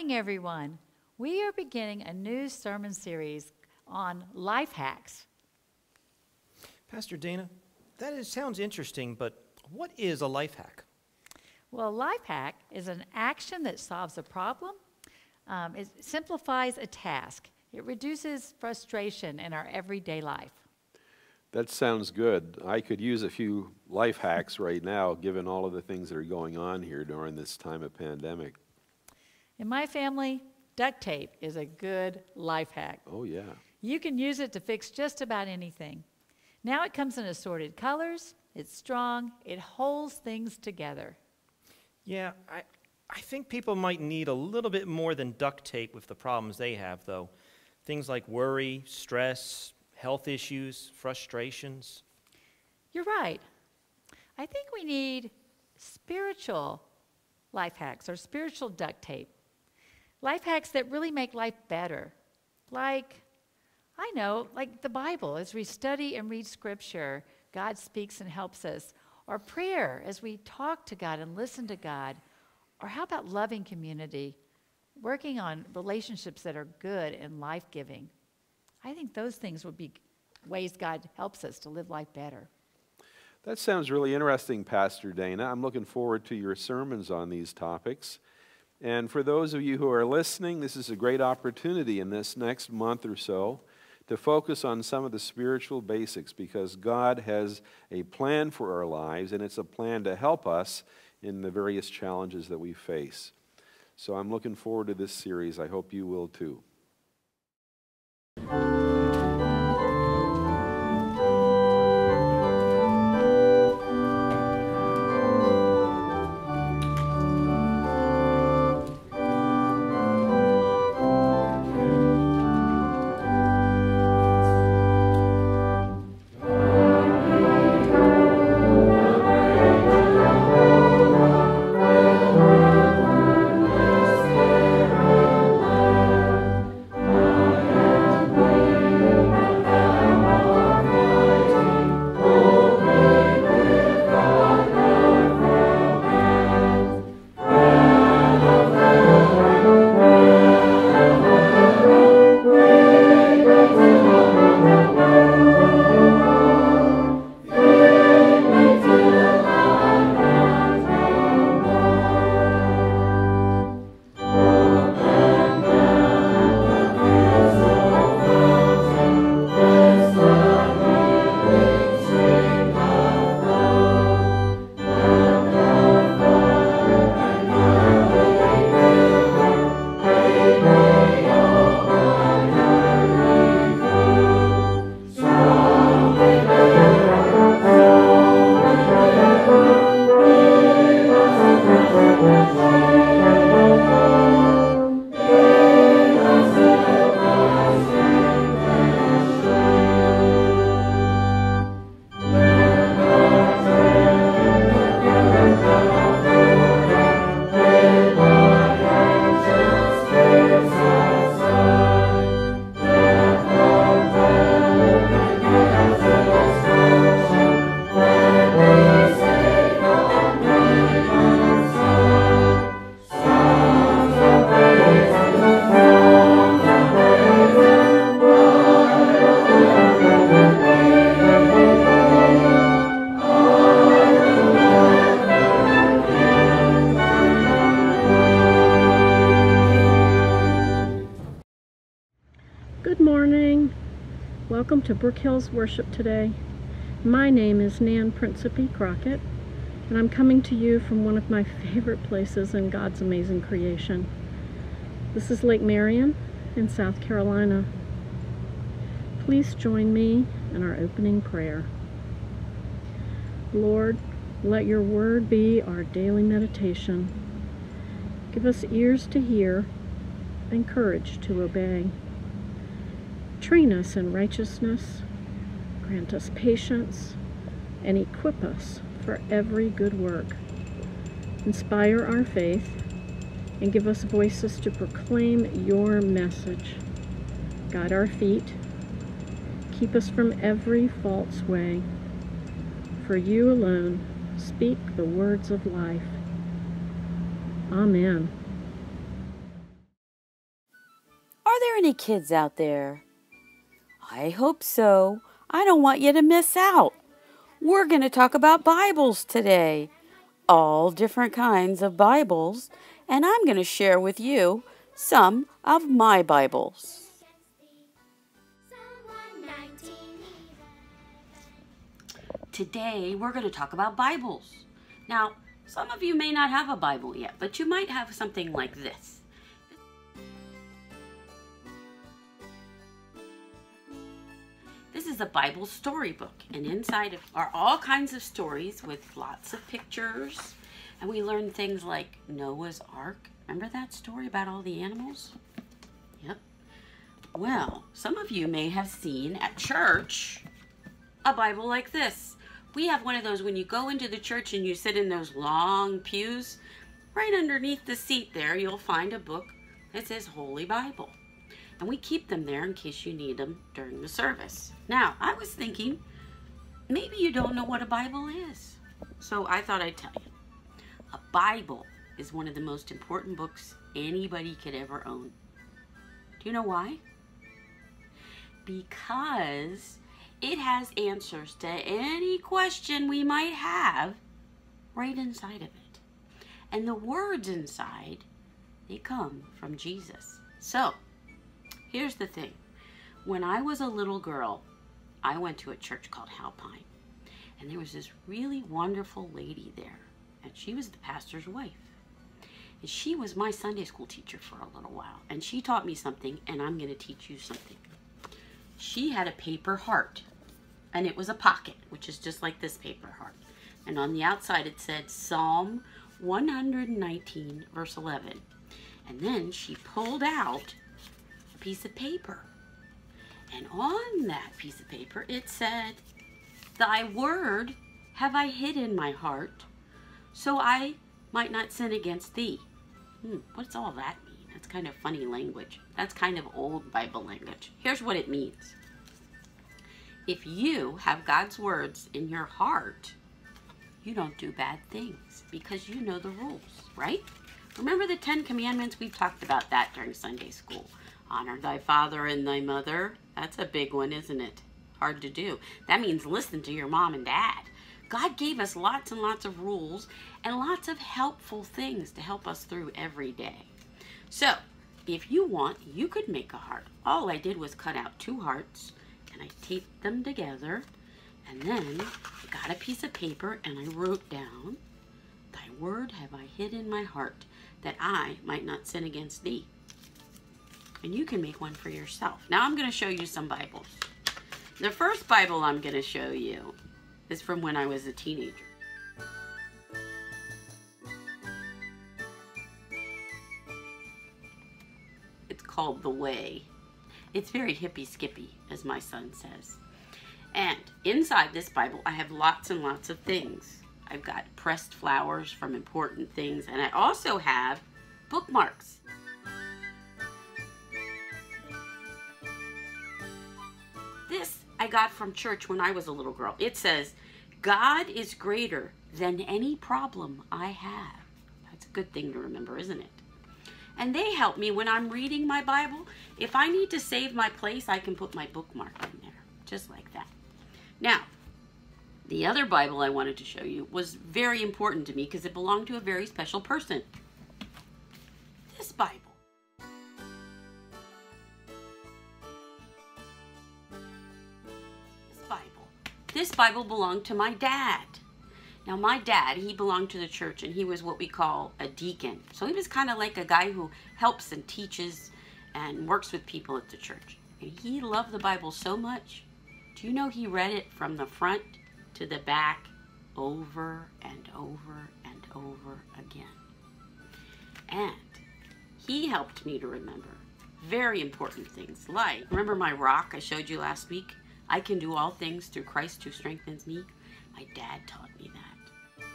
morning, everyone. We are beginning a new sermon series on life hacks. Pastor Dana, sounds interesting, but what is a life hack? Well, a life hack is an action that solves a problem. It simplifies a task. It reduces frustration in our everyday life. That sounds good. I could use a few life hacks right now, given all of the things that are going on here during this time of pandemic. In my family, duct tape is a good life hack. Oh, yeah. You can use it to fix just about anything. Now it comes in assorted colors, it's strong, it holds things together. Yeah, I think people might need a little bit more than duct tape with the problems they have, though. Things like worry, stress, health issues, frustrations. You're right. I think we need spiritual life hacks or spiritual duct tape. Life hacks that really make life better. Like the Bible. As we study and read Scripture, God speaks and helps us. Or prayer, as we talk to God and listen to God. Or how about loving community? Working on relationships that are good and life-giving. I think those things would be ways God helps us to live life better. That sounds really interesting, Pastor Dana. I'm looking forward to your sermons on these topics. And for those of you who are listening, this is a great opportunity in this next month or so to focus on some of the spiritual basics, because God has a plan for our lives, and it's a plan to help us in the various challenges that we face. So I'm looking forward to this series. I hope you will too. Good morning. Welcome to Brook Hills Worship today. My name is Nan Principe Crockett, and I'm coming to you from one of my favorite places in God's amazing creation. This is Lake Marion in South Carolina. Please join me in our opening prayer. Lord, let your word be our daily meditation. Give us ears to hear and courage to obey. Train us in righteousness, grant us patience, and equip us for every good work. Inspire our faith and give us voices to proclaim your message. Guide our feet, keep us from every false way. For you alone speak the words of life. Amen. there any kids out there? I hope so. I don't want you to miss out. We're going to talk about Bibles today. All different kinds of Bibles. And I'm going to share with you some of my Bibles. Today, we're going to talk about Bibles. Now, some of you may not have a Bible yet, but you might have something like this. This is a Bible storybook, and inside are all kinds of stories with lots of pictures. And we learn things like Noah's Ark. Remember that story about all the animals? Yep. Well, some of you may have seen at church a Bible like this. We have one of those when you go into the church and you sit in those long pews. Right underneath the seat there, you'll find a book that says Holy Bible. And we keep them there in case you need them during the service. Now, I was thinking, maybe you don't know what a Bible is. So I thought I'd tell you. A Bible is one of the most important books anybody could ever own. Do you know why? Because it has answers to any question we might have right inside of it. And the words inside, they come from Jesus. So, here's the thing. When I was a little girl, I went to a church called Alpine. And there was this really wonderful lady there. And she was the pastor's wife. And she was my Sunday school teacher for a little while. And she taught me something, and I'm going to teach you something. She had a paper heart. And it was a pocket, which is just like this paper heart. And on the outside it said Psalm 119, verse 11. And then she pulled out a piece of paper. And on that piece of paper it said, Thy word have I hid in my heart, so I might not sin against thee. What's all that mean? That's kind of funny language. That's kind of old Bible language. Here's what it means. If you have God's words in your heart, you don't do bad things because you know the rules, right? Remember the 10 Commandments? We've talked about that during Sunday school. Honor thy father and thy mother. That's a big one, isn't it? Hard to do. That means listen to your mom and dad. God gave us lots and lots of rules and lots of helpful things to help us through every day. So, if you want, you could make a heart. All I did was cut out 2 hearts, and I taped them together, and then I got a piece of paper and I wrote down, Thy word have I hid in my heart, that I might not sin against thee. And you can make one for yourself. Now I'm going to show you some Bibles. The first Bible I'm going to show you is from when I was a teenager. It's called The Way. It's very hippy-skippy, as my son says. And inside this Bible, I have lots and lots of things. I've got pressed flowers from important things, and I also have bookmarks. This I got from church when I was a little girl. It says, God is greater than any problem I have. That's a good thing to remember, isn't it? And they help me when I'm reading my Bible. If I need to save my place, I can put my bookmark in there, just like that. Now, the other Bible I wanted to show you was very important to me because it belonged to a very special person. This Bible. This Bible belonged to my dad. Now my dad, he belonged to the church and he was what we call a deacon. So he was kind of like a guy who helps and teaches and works with people at the church. And he loved the Bible so much. Do you know he read it from the front to the back over and over and over again? And he helped me to remember very important things like, remember my rock I showed you last week? I can do all things through Christ who strengthens me. My dad taught me that.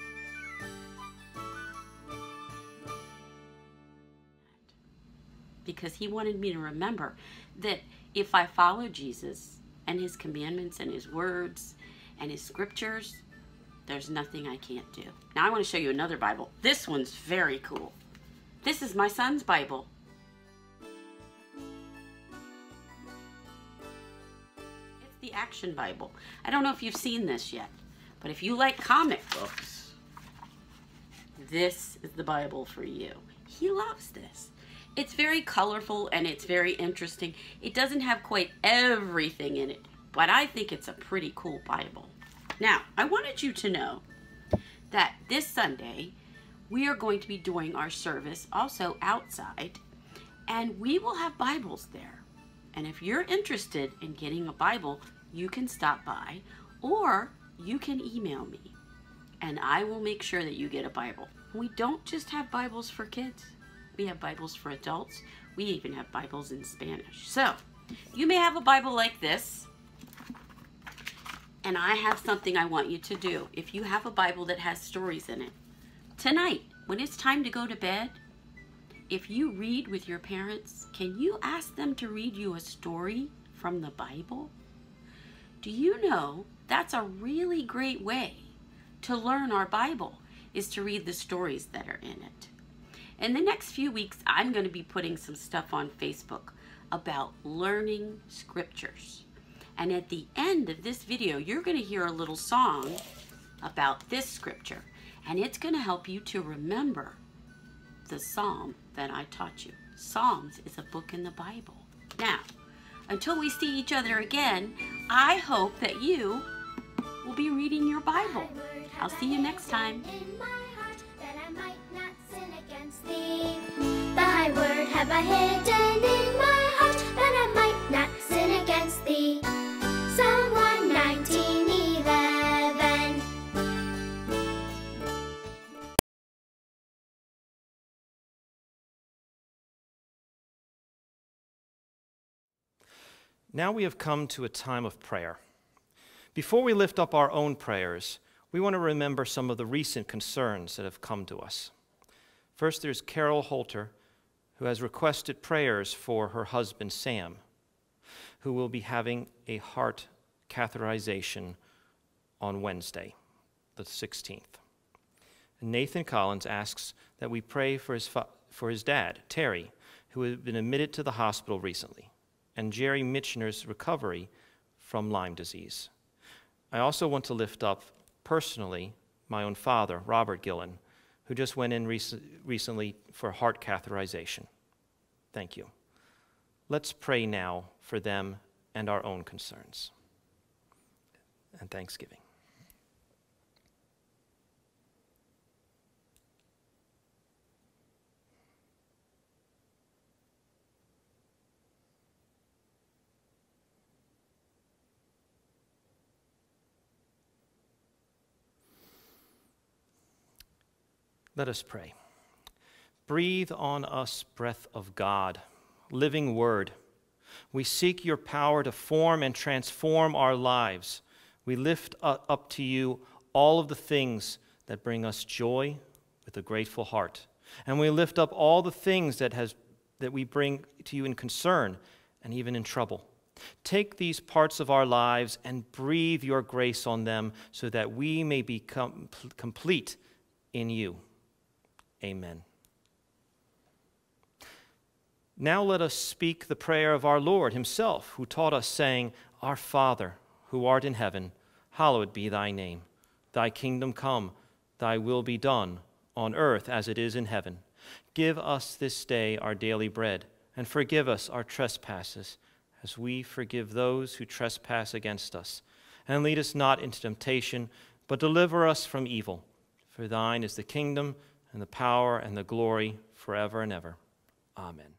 Because he wanted me to remember that if I follow Jesus and his commandments and his words and his scriptures, there's nothing I can't do. Now I want to show you another Bible. This one's very cool. This is my son's Bible. the Action Bible. I don't know if you've seen this yet, but if you like comic books, this is the Bible for you. He loves this. It's very colorful and it's very interesting. It doesn't have quite everything in it, but I think it's a pretty cool Bible. Now, I wanted you to know that this Sunday, we are going to be doing our service also outside, and we will have Bibles there. And if you're interested in getting a Bible, you can stop by, or you can email me, and I will make sure that you get a Bible. We don't just have Bibles for kids. We have Bibles for adults. We even have Bibles in Spanish. So, you may have a Bible like this, and I have something I want you to do. If you have a Bible that has stories in it, tonight, when it's time to go to bed, if you read with your parents, can you ask them to read you a story from the Bible? Do you know that's a really great way to learn our Bible, is to read the stories that are in it. In the next few weeks, I'm going to be putting some stuff on Facebook about learning scriptures. And at the end of this video, you're going to hear a little song about this scripture. And it's going to help you to remember the psalm that I taught you. Psalms is a book in the Bible. Now, until we see each other again, I hope that you will be reading your Bible. I'll see you next time. Thy word have I hidden in my heart, that I might not sin against thee. Psalm 119:11. Now we have come to a time of prayer. Before we lift up our own prayers, we want to remember some of the recent concerns that have come to us. First, there's Carol Holter, who has requested prayers for her husband, Sam, who will be having a heart catheterization on Wednesday, the 16th. And Nathan Collins asks that we pray for his dad, Terry, who has been admitted to the hospital recently, and Jerry Mitchner's recovery from Lyme disease. I also want to lift up personally my own father, Robert Gillen, who just went in recently for heart catheterization. Thank you. Let's pray now for them and our own concerns and thanksgiving. Let us pray. Breathe on us, breath of God, living word. We seek your power to form and transform our lives. We lift up to you all of the things that bring us joy with a grateful heart. And we lift up all the things that we bring to you in concern and even in trouble. Take these parts of our lives and breathe your grace on them so that we may become complete in you. Amen. Now let us speak the prayer of our Lord himself, who taught us, saying, Our Father, who art in heaven, hallowed be thy name. Thy kingdom come, thy will be done, on earth as it is in heaven. Give us this day our daily bread, and forgive us our trespasses, as we forgive those who trespass against us. And lead us not into temptation, but deliver us from evil. For thine is the kingdom, and the power, and the glory, forever and ever. Amen.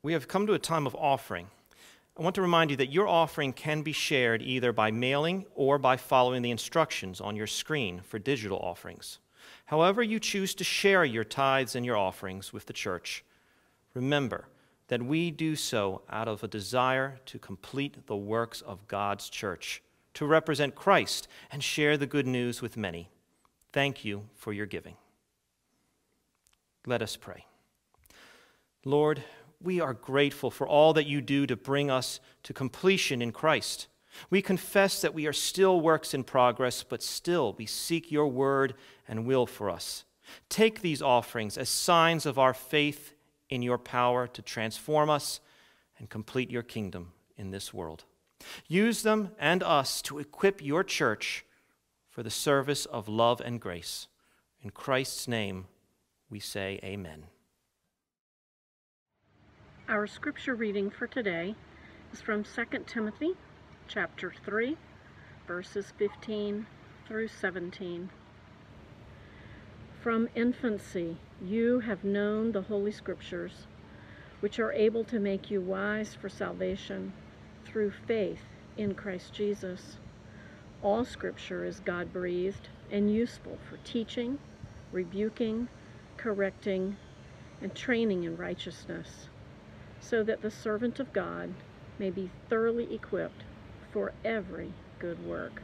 we have come to a time of offering. I want to remind you that your offering can be shared either by mailing or by following the instructions on your screen for digital offerings. However you choose to share your tithes and your offerings with the church, remember that we do so out of a desire to complete the works of God's church, to represent Christ and share the good news with many. Thank you for your giving. Let us pray. Lord, we are grateful for all that you do to bring us to completion in Christ. We confess that we are still works in progress, but still we seek your word and will for us. Take these offerings as signs of our faith in your power to transform us and complete your kingdom in this world. Use them and us to equip your church for the service of love and grace. In Christ's name we say amen. Our scripture reading for today is from 2 Timothy chapter 3, verses 15 through 17. From infancy you have known the Holy Scriptures, which are able to make you wise for salvation through faith in Christ Jesus. All Scripture is God-breathed and useful for teaching, rebuking, correcting, and training in righteousness, so that the servant of God may be thoroughly equipped for every good work.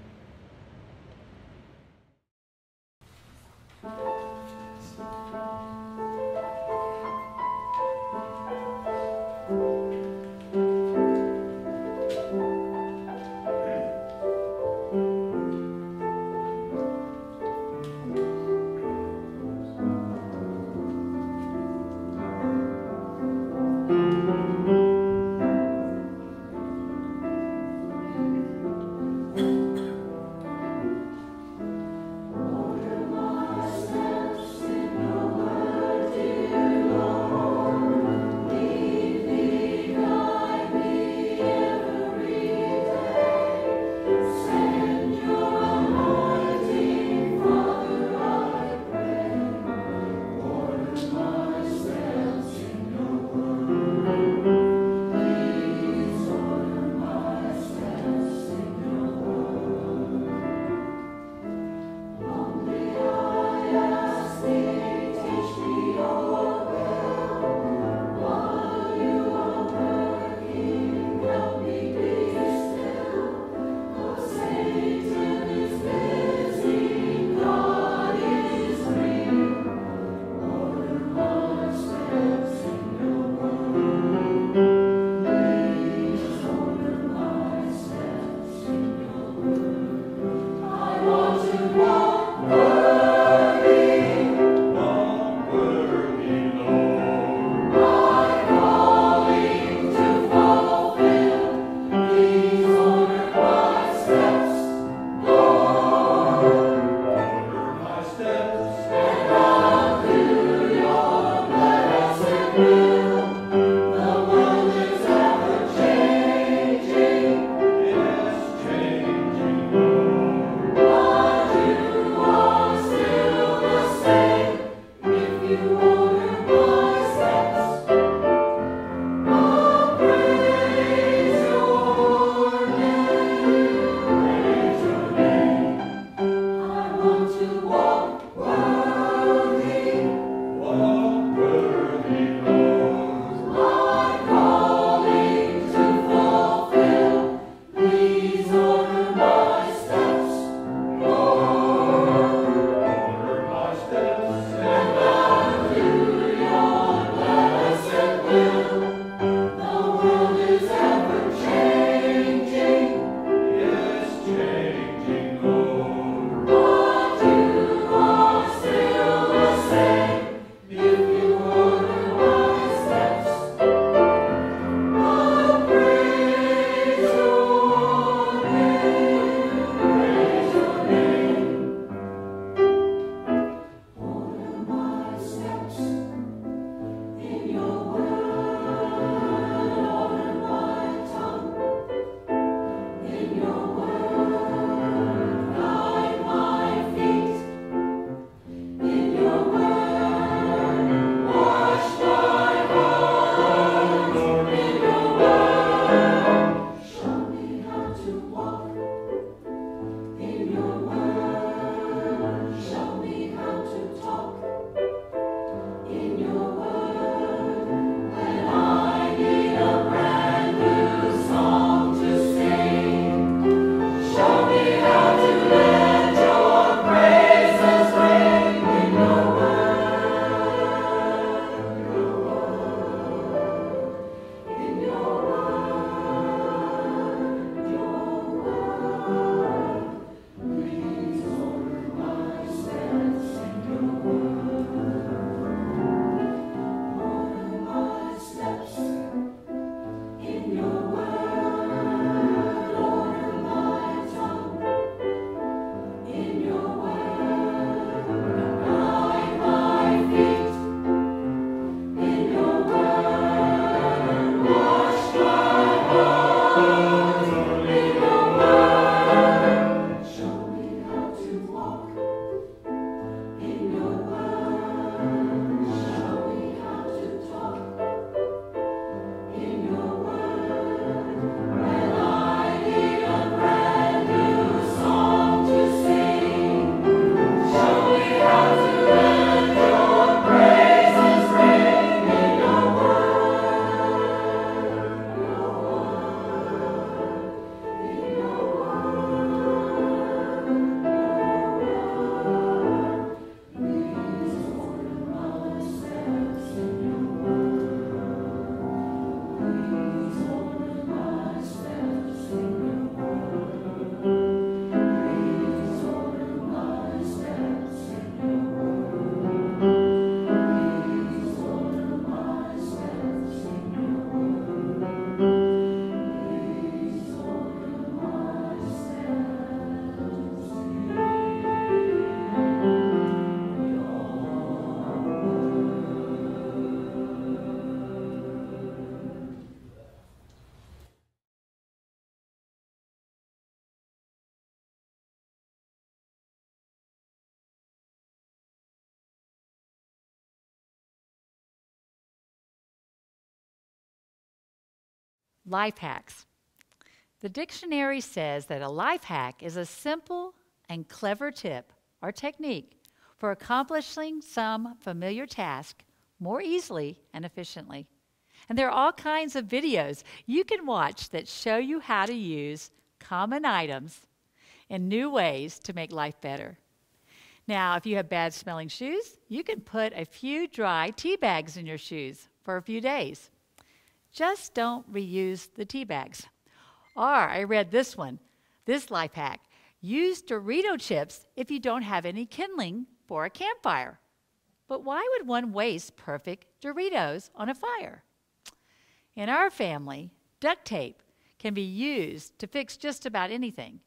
life hacks. The dictionary says that a life hack is a simple and clever tip or technique for accomplishing some familiar task more easily and efficiently. And there are all kinds of videos you can watch that show you how to use common items in new ways to make life better. Now, if you have bad smelling shoes, you can put a few dry tea bags in your shoes for a few days. Just don't reuse the tea bags. Or I read this life hack. Use Dorito chips if you don't have any kindling for a campfire. But why would one waste perfect Doritos on a fire? In our family, duct tape can be used to fix just about anything.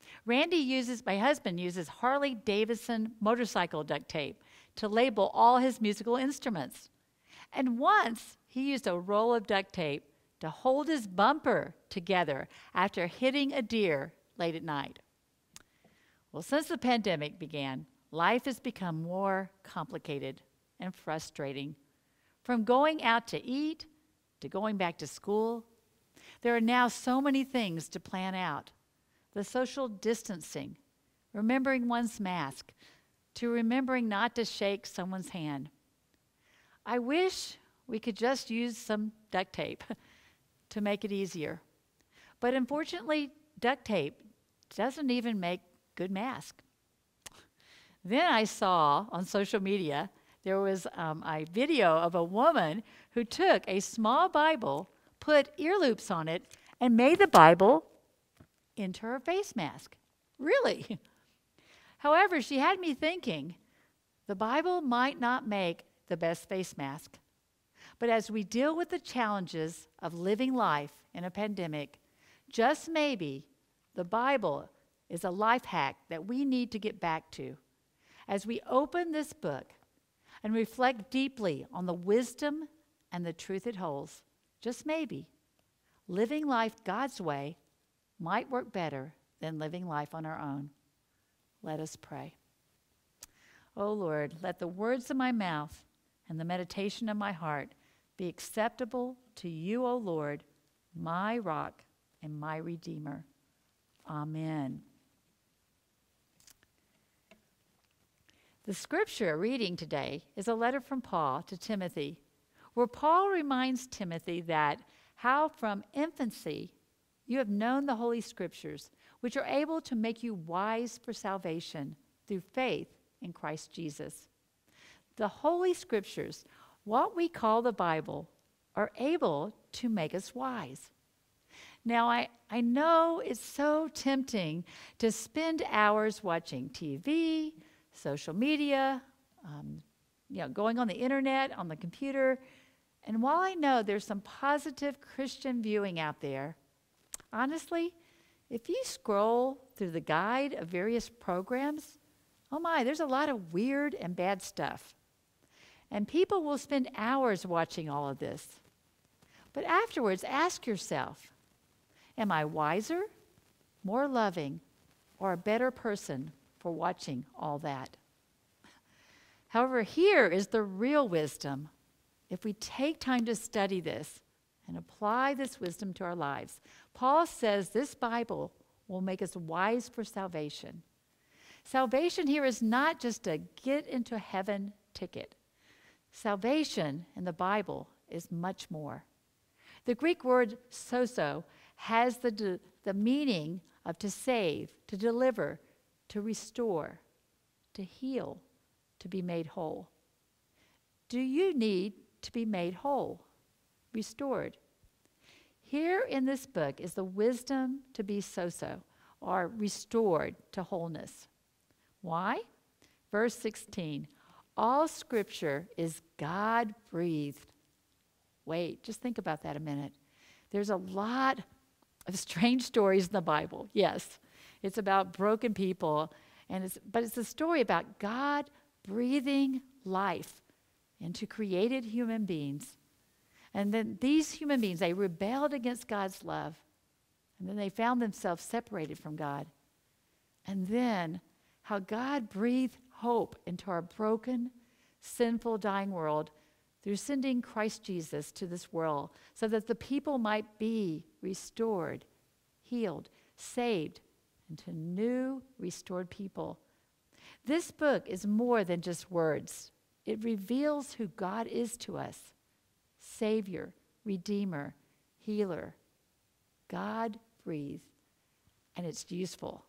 My husband uses Harley Davidson motorcycle duct tape to label all his musical instruments. And once he used a roll of duct tape to hold his bumper together after hitting a deer late at night. Well, since the pandemic began, life has become more complicated and frustrating. From going out to eat to going back to school, there are now so many things to plan out. The social distancing, remembering one's mask, to remembering not to shake someone's hand. I wish we could just use some duct tape to make it easier. But unfortunately, duct tape doesn't even make good masks. Then I saw on social media, there was a video of a woman who took a small Bible, put ear loops on it, and made the Bible into her face mask. Really? However, she had me thinking, the Bible might not make the best face mask. But as we deal with the challenges of living life in a pandemic, just maybe the Bible is a life hack that we need to get back to. As we open this book and reflect deeply on the wisdom and the truth it holds, just maybe, living life God's way might work better than living life on our own. Let us pray. Oh Lord, let the words of my mouth and the meditation of my heart be acceptable to you, O Lord, my rock and my redeemer. Amen. The scripture reading today is a letter from Paul to Timothy, where Paul reminds Timothy that how from infancy you have known the Holy Scriptures, which are able to make you wise for salvation through faith in Christ Jesus. The Holy Scriptures, what we call the Bible, are able to make us wise. Now, I know it's so tempting to spend hours watching TV, social media, going on the internet, on the computer. And while I know there's some positive Christian viewing out there, honestly, if you scroll through the guide of various programs, oh my, there's a lot of weird and bad stuff. And people will spend hours watching all of this. But afterwards, ask yourself, am I wiser, more loving, or a better person for watching all that? However, here is the real wisdom. If we take time to study this and apply this wisdom to our lives, Paul says this Bible will make us wise for salvation. Salvation here is not just a get into heaven ticket. Salvation in the Bible is much more. The Greek word sozo has the meaning of to save, to deliver, to restore, to heal, to be made whole. Do you need to be made whole, restored? Here in this book is the wisdom to be sozo, or restored to wholeness. Why? Verse 16, all Scripture is God-breathed. Wait, just think about that a minute. There's a lot of strange stories in the Bible. Yes, it's about broken people, but it's a story about God breathing life into created human beings. And then these human beings, they rebelled against God's love. And then they found themselves separated from God. And then how God breathed hope into our broken, sinful, dying world through sending Christ Jesus to this world so that the people might be restored, healed, saved, into new, restored people. This book is more than just words. It reveals who God is to us: Savior, Redeemer, Healer. God breathed, and it's useful.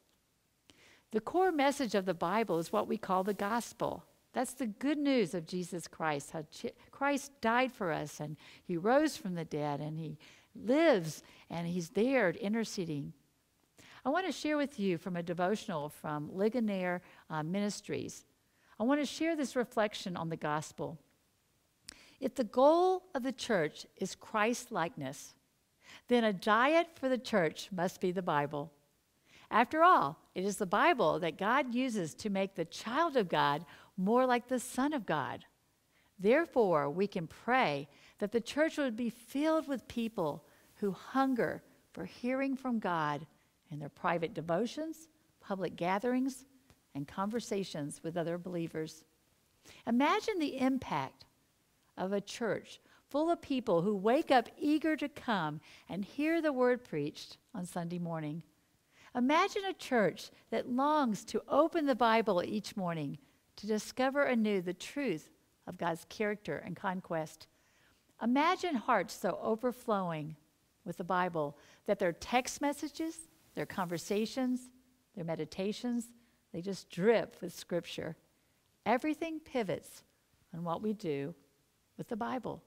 The core message of the Bible is what we call the gospel. That's the good news of Jesus Christ, how Christ died for us, and he rose from the dead, and he lives, and he's there interceding. I want to share with you from a devotional from Ligonier Ministries. I want to share this reflection on the gospel. If the goal of the church is Christ-likeness, then a diet for the church must be the Bible. After all, it is the Bible that God uses to make the child of God more like the Son of God. Therefore, we can pray that the church would be filled with people who hunger for hearing from God in their private devotions, public gatherings, and conversations with other believers. Imagine the impact of a church full of people who wake up eager to come and hear the word preached on Sunday morning. Imagine a church that longs to open the Bible each morning to discover anew the truth of God's character and conquest. Imagine hearts so overflowing with the Bible that their text messages, their conversations, their meditations, they just drip with Scripture. Everything pivots on what we do with the Bible.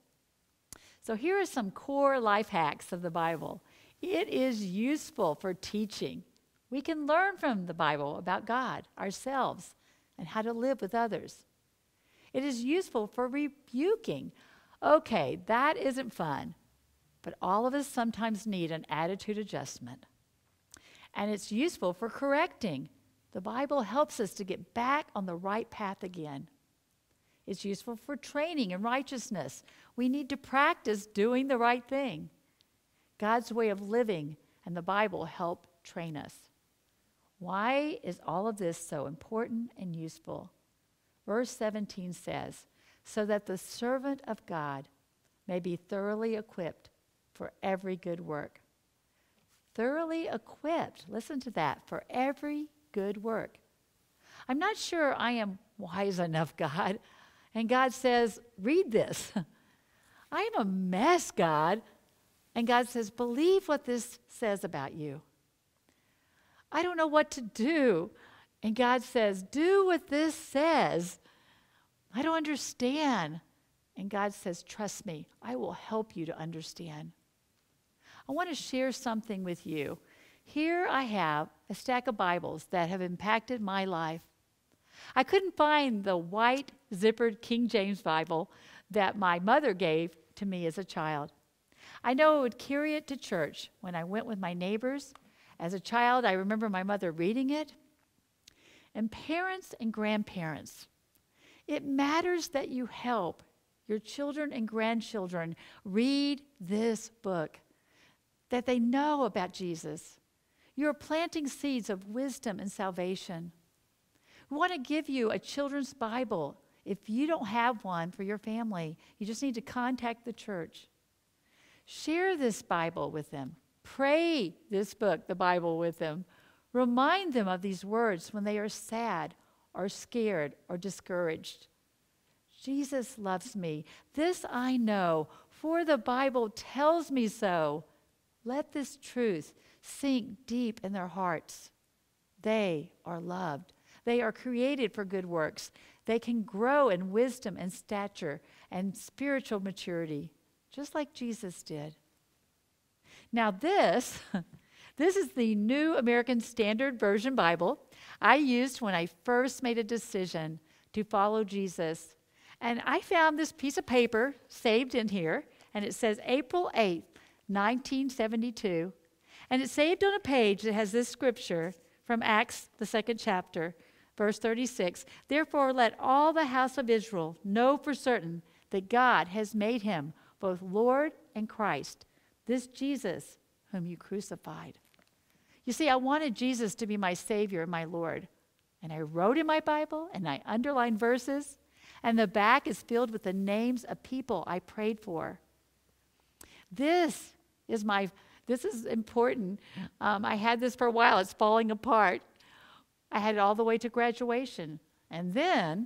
So here are some core life hacks of the Bible. It is useful for teaching. We can learn from the Bible about God, ourselves, and how to live with others. It is useful for rebuking. Okay, that isn't fun, but all of us sometimes need an attitude adjustment. And it's useful for correcting. The Bible helps us to get back on the right path again. It's useful for training in righteousness. We need to practice doing the right thing. God's way of living and the Bible help train us. Why is all of this so important and useful? Verse 17 says, so that the servant of God may be thoroughly equipped for every good work. Thoroughly equipped, listen to that, for every good work. I'm not sure I am wise enough, God. And God says, read this. I am a mess, God. And God says, believe what this says about you. I don't know what to do. And God says, do what this says. I don't understand. And God says, trust me, I will help you to understand. I want to share something with you. Here I have a stack of Bibles that have impacted my life. I couldn't find the white zippered King James Bible that my mother gave to me as a child. I know I would carry it to church when I went with my neighbors. As a child, I remember my mother reading it. And parents and grandparents, it matters that you help your children and grandchildren read this book, that they know about Jesus. You're planting seeds of wisdom and salvation. We want to give you a children's Bible. If you don't have one for your family, you just need to contact the church. Share this Bible with them. Pray this book, the Bible, with them. Remind them of these words when they are sad or scared or discouraged. Jesus loves me. This I know, for the Bible tells me so. Let this truth sink deep in their hearts. They are loved. They are created for good works. They can grow in wisdom and stature and spiritual maturity, just like Jesus did. Now this is the New American Standard Version Bible I used when I first made a decision to follow Jesus. And I found this piece of paper saved in here, and it says April 8th, 1972. And it's saved on a page that has this scripture from Acts, the 2nd chapter, verse 36. Therefore, let all the house of Israel know for certain that God has made him both Lord and Christ, this Jesus whom you crucified. You see, I wanted Jesus to be my Savior and my Lord. And I wrote in my Bible, and I underlined verses, And the back is filled with the names of people I prayed for. This is important. I had this for a while. It's falling apart. I had it all the way to graduation. And then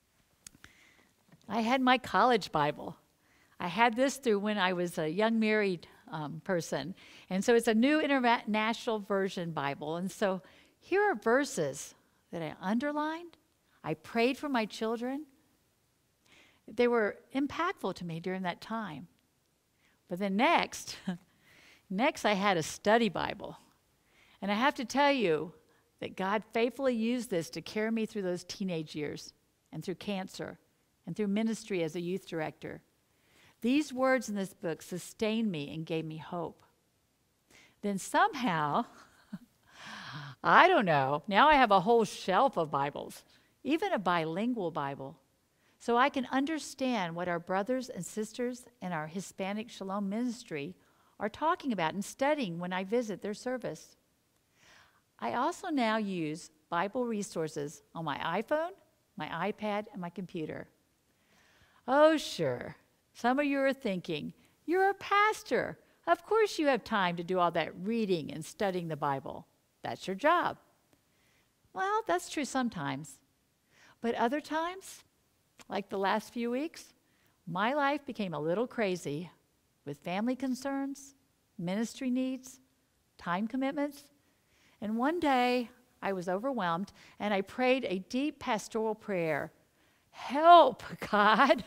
I had my college Bible. I had this through when I was a young married person. And so it's a New International Version Bible. And so here are verses that I underlined. I prayed for my children. They were impactful to me during that time. But then next I had a study Bible. And I have to tell you that God faithfully used this to carry me through those teenage years and through cancer and through ministry as a youth director. These words in this book sustained me and gave me hope. Then somehow, I don't know, now I have a whole shelf of Bibles, even a bilingual Bible, so I can understand what our brothers and sisters in our Hispanic Shalom ministry are talking about and studying when I visit their service. I also now use Bible resources on my iPhone, my iPad, and my computer. Oh, sure. Some of you are thinking, you're a pastor. Of course you have time to do all that reading and studying the Bible. That's your job. Well, that's true sometimes. But other times, like the last few weeks, my life became a little crazy with family concerns, ministry needs, time commitments. And one day, I was overwhelmed, and I prayed a deep pastoral prayer. Help, God.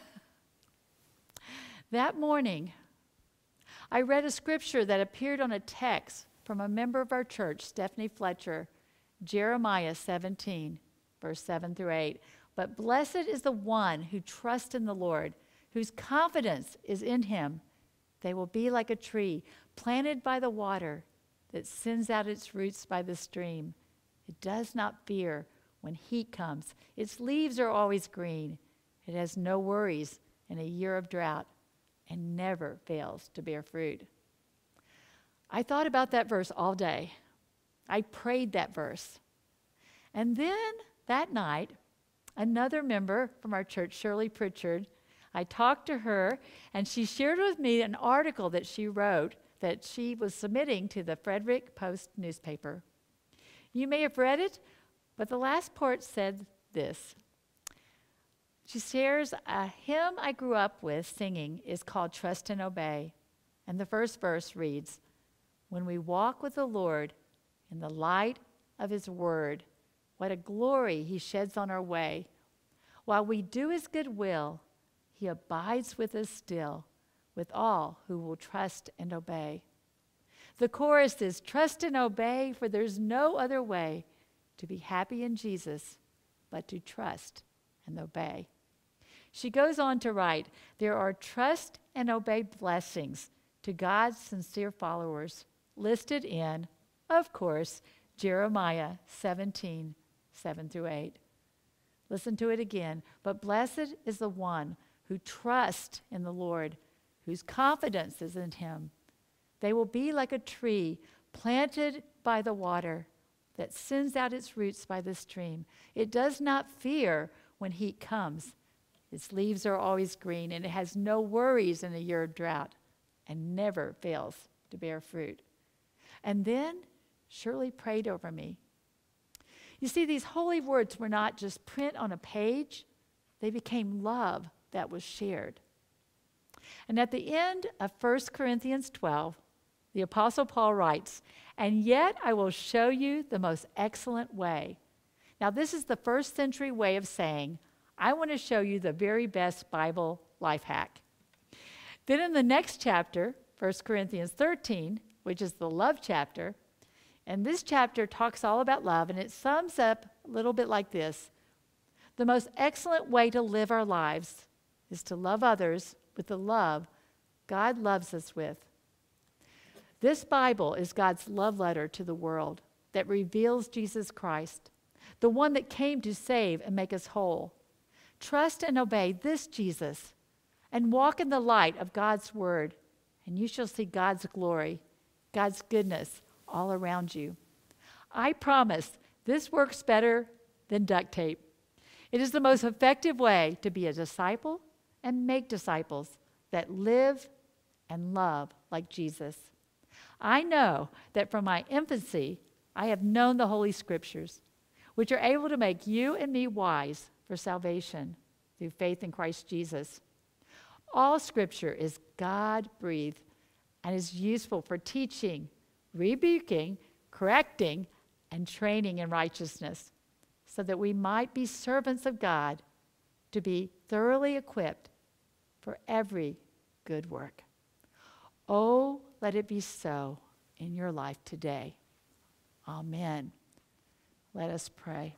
That morning, I read a scripture that appeared on a text from a member of our church, Stephanie Fletcher, Jeremiah 17, verse 7 through 8. But blessed is the one who trusts in the Lord, whose confidence is in him. They will be like a tree planted by the water that sends out its roots by the stream. It does not fear when heat comes. Its leaves are always green. It has no worries in a year of drought and never fails to bear fruit. I thought about that verse all day. I prayed that verse. And then that night, another member from our church, Shirley Pritchard, I talked to her, and she shared with me an article that she wrote that she was submitting to the Frederick Post newspaper. You may have read it, but the last part said this. She shares, a hymn I grew up with singing is called Trust and Obey. And the first verse reads, when we walk with the Lord in the light of his word, what a glory he sheds on our way. While we do his good will, he abides with us still, with all who will trust and obey. The chorus is, trust and obey, for there's no other way to be happy in Jesus but to trust and obey. She goes on to write, there are trust and obey blessings to God's sincere followers listed in, of course, Jeremiah 17, 7 through 8. Listen to it again. But blessed is the one who trusts in the Lord, whose confidence is in him. They will be like a tree planted by the water that sends out its roots by the stream. It does not fear when heat comes. Its leaves are always green, and it has no worries in a year of drought and never fails to bear fruit. And then Shirley prayed over me. You see, these holy words were not just print on a page. They became love that was shared. And at the end of 1 Corinthians 12, the Apostle Paul writes, and yet I will show you the most excellent way. Now, this is the first century way of saying, I want to show you the very best Bible life hack. Then in the next chapter, 1 Corinthians 13, which is the love chapter, and this chapter talks all about love, and it sums up a little bit like this. The most excellent way to live our lives is to love others with the love God loves us with. This Bible is God's love letter to the world that reveals Jesus Christ, the one that came to save and make us whole. Trust and obey this Jesus and walk in the light of God's word, and you shall see God's glory, God's goodness all around you. I promise this works better than duct tape. It is the most effective way to be a disciple and make disciples that live and love like Jesus. I know that from my infancy, I have known the Holy Scriptures, which are able to make you and me wise for salvation through faith in Christ Jesus. All Scripture is God-breathed and is useful for teaching, rebuking, correcting, and training in righteousness, so that we might be servants of God, to be thoroughly equipped for every good work. Oh, let it be so in your life today. Amen. Let us pray.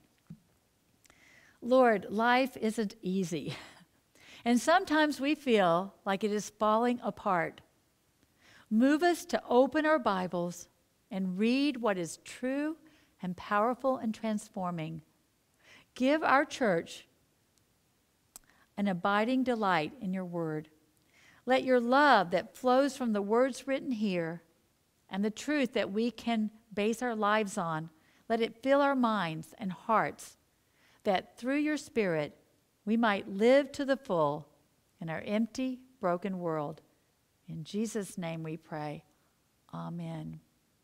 Lord, life isn't easy, and sometimes we feel like it is falling apart. Move us to open our Bibles and read what is true and powerful and transforming. Give our church an abiding delight in your word. Let your love that flows from the words written here and the truth that we can base our lives on, let it fill our minds and hearts, that through your Spirit we might live to the full in our empty, broken world. In Jesus' name we pray. Amen.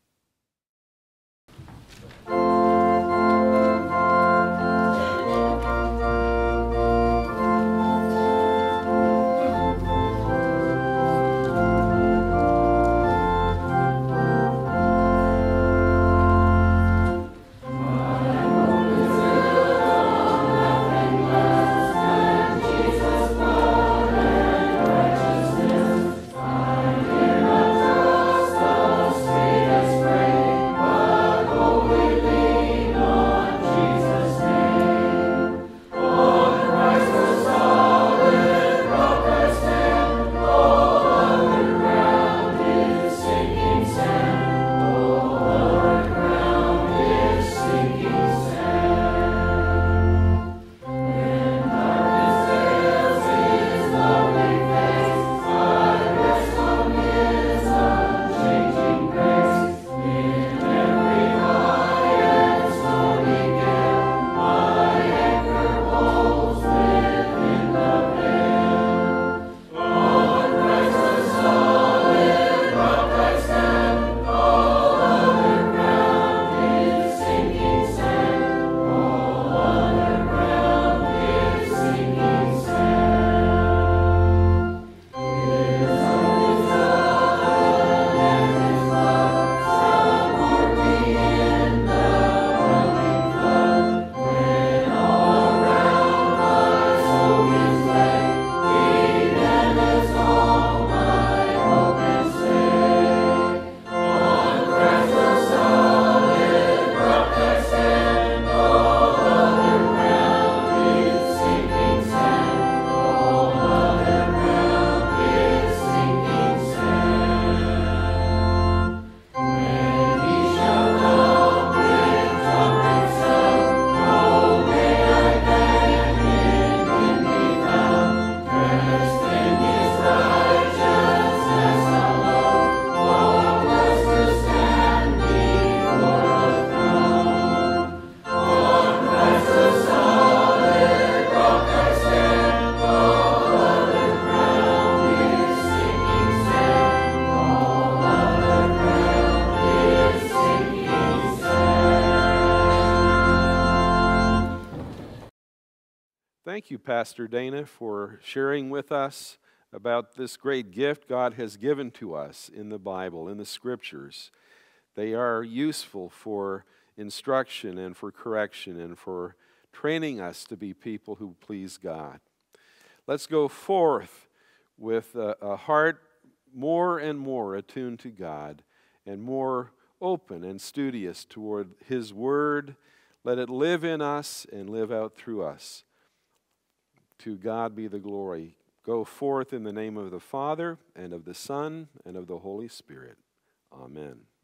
Thank you, Pastor Dana, for sharing with us about this great gift God has given to us in the Bible, in the Scriptures. They are useful for instruction and for correction and for training us to be people who please God. Let's go forth with a heart more and more attuned to God and more open and studious toward His Word. Let it live in us and live out through us. To God be the glory. Go forth in the name of the Father, and of the Son, and of the Holy Spirit. Amen.